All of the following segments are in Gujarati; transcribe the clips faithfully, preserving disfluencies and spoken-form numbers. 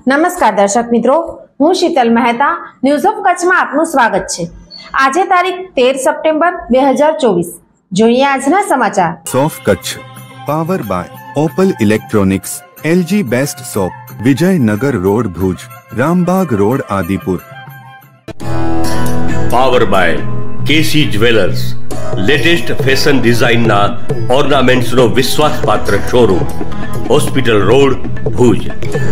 નમસ્કાર દર્શક મિત્રો, હું શીતલ મહેતા ન્યૂઝ ઓફ કચ્છમાં આપનું સ્વાગત છે। આજે તારીખ તેર સપ્ટેમ્બર બે હજાર ચોવીસ। જોઈએ આજના સમાચાર। સોફ Kutch power by Opal electronics, LG best shop, Vijaynagar road Bhuj, Rambag road Adipur. Power by KC jewellers, latest fashion ડિઝાઇનના ઓર્નામેન્ટ્સનો વિશ્વાસપાત્ર showroom, hospital road Bhuj.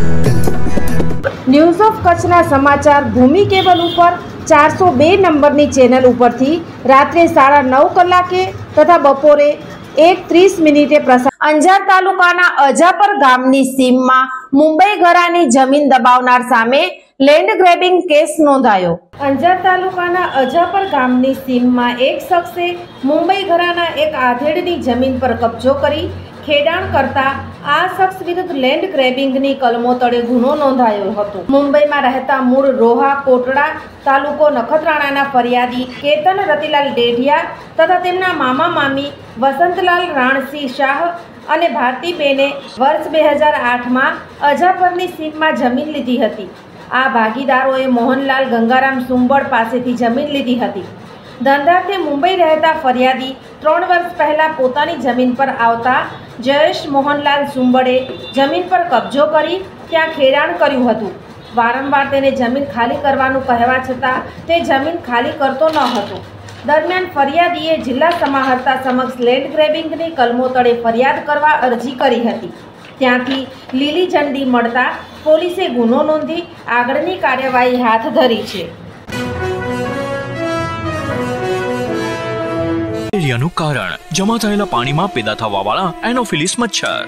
News of કચ્છના સમાચાર ભૂમિ કેબલ ઉપર ચારસો બે નંબરની ચેનલ ઉપરથી રાત્રે સાડા નવ કલાકે તથા બપોરે એક ત્રીસ મિનિટે પ્રસાર। અંજાર તાલુકાના અજાપર ગામની સીમમાં મુંબઈ ઘરાની જમીન દબાવનાર સામે લેન્ડ ગ્રેબિંગ કેસ નોંધાયો। અંજાર તાલુકાના અજાપર ગામની સીમમાં એક શખ્સે મુંબઈ ઘરાના એક આધેડની જમીન પર કબજો કરી ખેડાણ કરતા આ શખ્સ વિરુદ્ધ લેન્ડ ગ્રેબિંગની કલમો તળે ગુનો નોંધાયો હતો। મુંબઈમાં રહેતા મૂળ રોહા કોટડા તાલુકો નખત્રાણાના ફરિયાદી કેતન રતિલાલ ડેઢિયા તથા તેમના મામા મામી વસંતલાલ રાણસિંહ શાહ અને ભારતીબેને વર્ષ બે હજાર આઠમાં અજાપરની સીમમાં જમીન લીધી હતી। આ ભાગીદારોએ મોહનલાલ ગંગારામ સુંબળ પાસેથી જમીન લીધી હતી। ધંધાર્થે મુંબઈ રહેતા ફરિયાદી ત્રણ વર્ષ પહેલા પોતાની જમીન પર આવતા જયેશ મોહનલાલ સુંબળે જમીન પર કબજો કરી ત્યાં ખેડાણ કર્યું હતું। વારંવાર તેને જમીન ખાલી કરવાનું કહેવા છતાં તે જમીન ખાલી કરતો ન હતો। દરમિયાન ફરિયાદીએ જિલ્લા સમાહર્તા સમક્ષ લેન્ડ ગ્રેબિંગની કલમો તળે ફરિયાદ કરવા અરજી કરી હતી। ત્યાંથી લીલી ઝંડી મળતા પોલીસે ગુનો નોંધી આગળની કાર્યવાહી હાથ ધરી છે। મેલેરિયાનું કારણ જમા થયેલા પાણીમાં પેદા થવાવાળા એનોફિલિસ મચ્છર।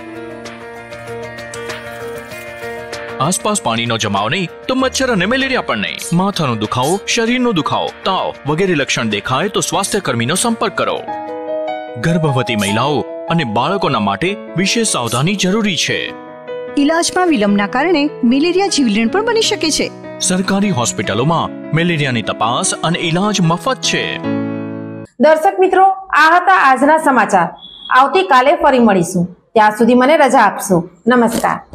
આસપાસ પાણીનો જમાવ નહીં તો મચ્છર અને મેલેરિયા પણ નહીં। માથાનો દુખાવો, શરીરનો દુખાવો, તાવ વગેરે લક્ષણ દેખાય તો સ્વાસ્થ્ય કર્મીનો સંપર્ક કરો। ગર્ભવતી મહિલાઓ અને બાળકોના માટે વિશેષ સાવધાની જરૂરી છે। ઇલાજમાં વિલંબના કારણે મેલેરિયા જીવલેણ પણ બની શકે છે। સરકારી હોસ્પિટલોમાં મેલેરિયાની તપાસ અને ઇલાજ મફત છે। દર્શક મિત્રો, આ હતા આજના સમાચાર। આવતીકાલે ફરી મળીશું, ત્યાં સુધી મને રજા આપશો। નમસ્કાર।